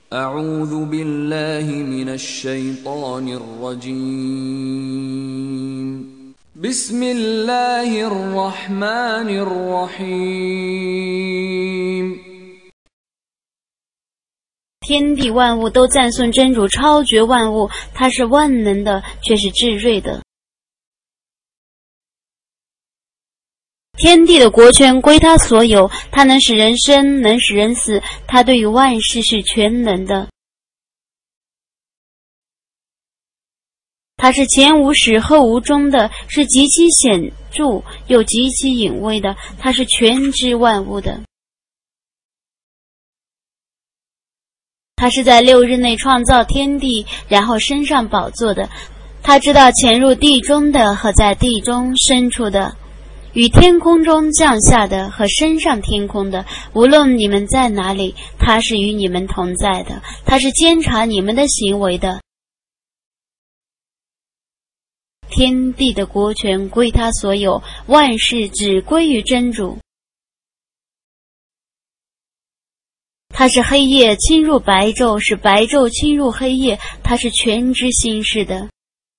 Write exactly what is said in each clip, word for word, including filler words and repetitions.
أعوذ بالله من الشيطان الرجيم بسم الله الرحمن الرحيم 天地万物都赞颂真主超绝万物，他是万能的，却是至睿的。天地的国权归他所有，他能使人生，能使人死，他对于万事是全能的。他是前无始后无终的，是极其显著又极其隐微的，他是全知万物的。他是在六日内创造天地，然后升上宝座的。他知道潜入地中的和在地中深处的，与天空中降下的和升上天空的，无论你们在哪里，他是与你们同在的，他是监察你们的行为的。天地的国权归他所有，万事只归于真主。他是黑夜侵入白昼，是白昼侵入黑夜，他是全知心事的。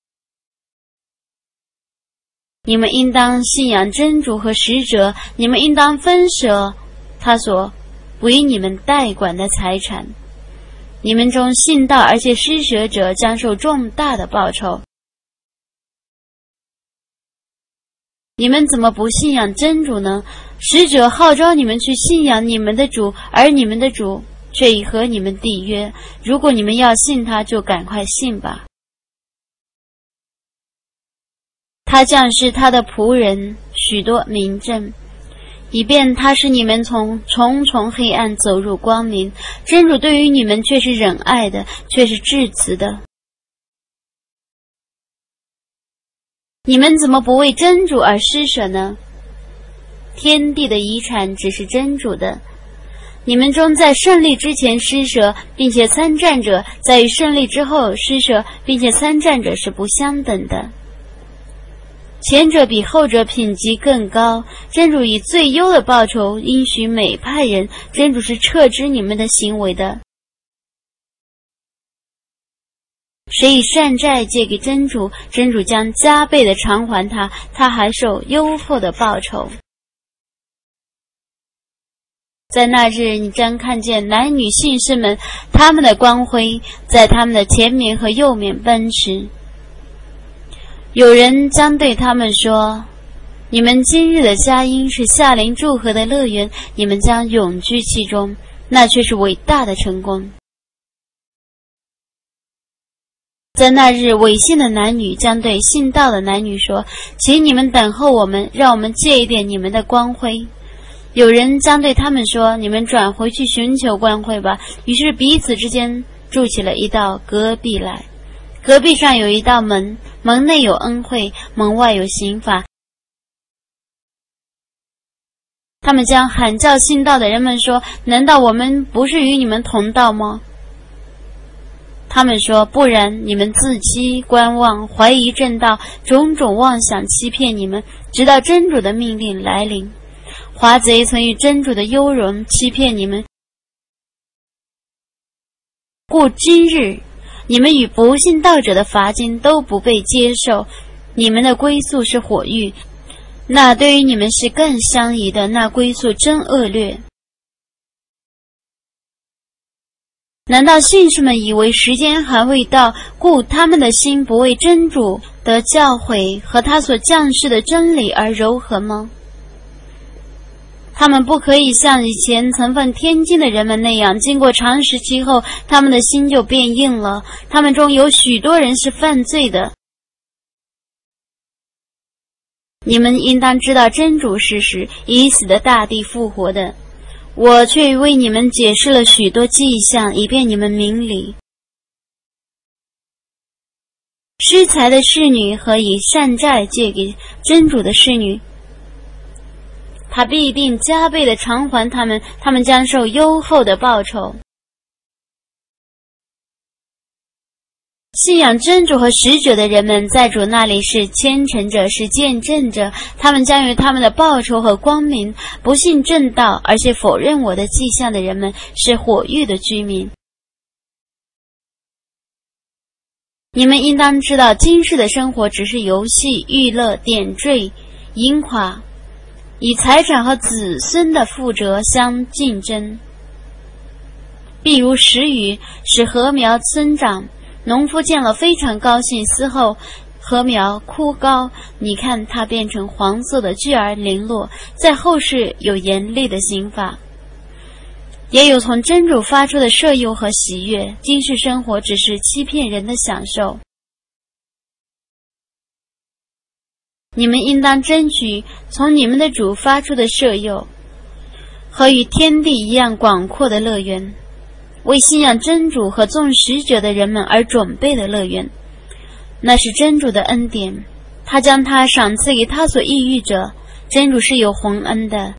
你们应当信仰真主和使者，你们应当分舍他所为你们代管的财产。你们中信道而且施舍者将受重大的报酬。你们怎么不信仰真主呢？使者号召你们去信仰你们的主，而你们的主却已和你们缔约。如果你们要信他，就赶快信吧。他降示他的仆人许多明证，以便他使你们从重重黑暗走入光明。真主对于你们却是忍爱的，却是至慈的。你们怎么不为真主而施舍呢？天地的遗产只是真主的。你们中在胜利之前施舍并且参战者，在于胜利之后施舍并且参战者是不相等的。前者比后者品级更高，真主以最优的报酬应许每派人，真主是彻知你们的行为的。谁以善债借给真主，真主将加倍的偿还他，他还受优厚的报酬。在那日，你将看见男女信士们，他们的光辉在他们的前面和右面奔驰。有人将对他们说，你们今日的佳音是夏林祝贺的乐园，你们将永居其中，那却是伟大的成功。在那日，违信的男女将对信道的男女说，请你们等候我们，让我们借一点你们的光辉。有人将对他们说，你们转回去寻求光辉吧。于是彼此之间筑起了一道隔壁来，隔壁上有一道门，门内有恩惠，门外有刑罚。他们将喊叫信道的人们说，难道我们不是与你们同道吗？他们说，不然，你们自欺观望，怀疑正道，种种妄想欺骗你们，直到真主的命令来临。华贼曾以真主的优容欺骗你们，故今日你们与不信道者的罚金都不被接受，你们的归宿是火狱，那对于你们是更相宜的，那归宿真恶劣。难道信士们以为时间还未到，故他们的心不为真主的教诲和他所降世的真理而柔和吗？他们不可以像以前曾犯天经的人们那样，经过长时期后，他们的心就变硬了。他们中有许多人是犯罪的。你们应当知道真主是使已死的大地复活的，我却为你们解释了许多迹象，以便你们明理。施财的侍女和以善债借给真主的侍女，他必定加倍的偿还他们，他们将受优厚的报酬。信仰真主和使者的人们在主那里是虔诚者，是见证者，他们将有他们的报酬和光明。不信正道而且否认我的迹象的人们是火狱的居民。 你们应当知道，今世的生活只是游戏、娱乐、点缀、盈夸，以财产和子孙的富折相竞争。譬如时雨使禾苗生长，农夫见了非常高兴，嗣后禾苗枯槁，你看它变成黄色的巨而零落，在后世有严厉的刑罚。也有从真主发出的摄诱和喜悦，今世生活只是欺骗人的享受。你们应当争取从你们的主发出的摄诱和与天地一样广阔的乐园，为信仰真主和众使者的人们而准备的乐园，那是真主的恩典，他将它赏赐给他所抑郁者，真主是有宏恩的。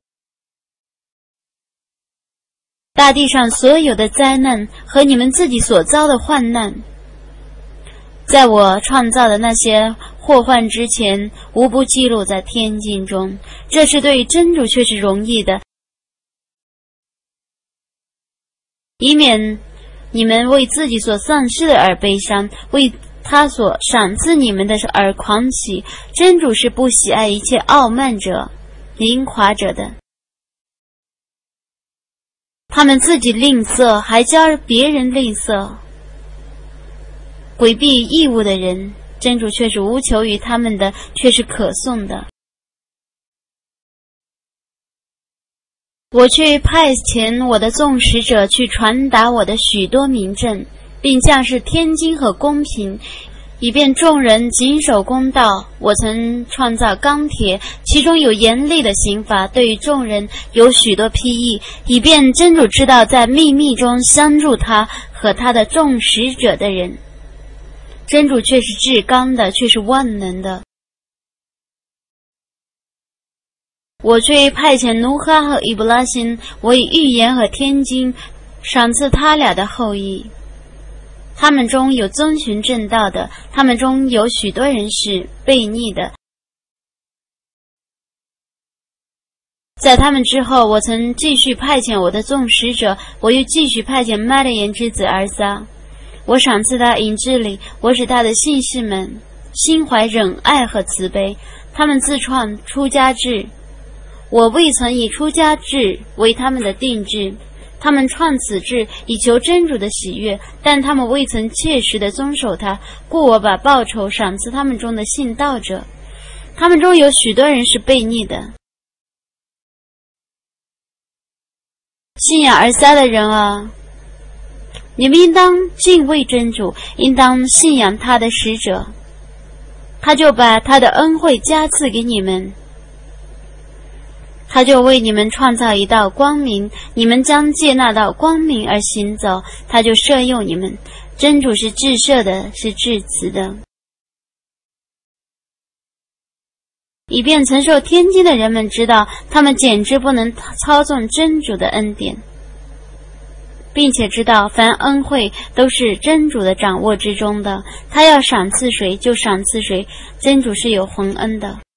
大地上所有的灾难和你们自己所遭的患难，在我创造的那些祸患之前，无不记录在天经中，这是对真主却是容易的，以免你们为自己所丧失的而悲伤，为他所赏赐你们的而狂喜。真主是不喜爱一切傲慢者、凌垮者的。他们自己吝啬，还教别人吝啬，规避义务的人，真主却是无求于他们的，却是可颂的。我去派遣我的众使者去传达我的许多明证，并降示天经和公平，以便众人谨守公道。我曾创造钢铁，其中有严厉的刑罚，对于众人有许多批议，以便真主知道在秘密中相助他和他的众使者的人。真主却是至刚的，却是万能的。我却派遣努哈和伊布拉辛，我以预言和天经赏赐他俩的后裔。他们中有遵循正道的，他们中有许多人是悖逆的。在他们之后，我曾继续派遣我的众使者，我又继续派遣麦勒言之子尔撒。我赏赐他隐志里，我使他的信士们心怀忍爱和慈悲。他们自创出家制，我未曾以出家制为他们的定制。他们创此制以求真主的喜悦，但他们未曾切实地遵守它，故我把报酬赏赐他们中的信道者。他们中有许多人是悖逆的。信仰尔撒的人啊，你们应当敬畏真主，应当信仰他的使者，他就把他的恩惠加赐给你们，他就为你们创造一道光明，你们将借那道光明而行走，他就摄诱你们。真主是至赦的，是至慈的。以便曾受天经的人们知道，他们简直不能操纵真主的恩典，并且知道凡恩惠都是真主的掌握之中的，他要赏赐谁就赏赐谁，真主是有宏恩的。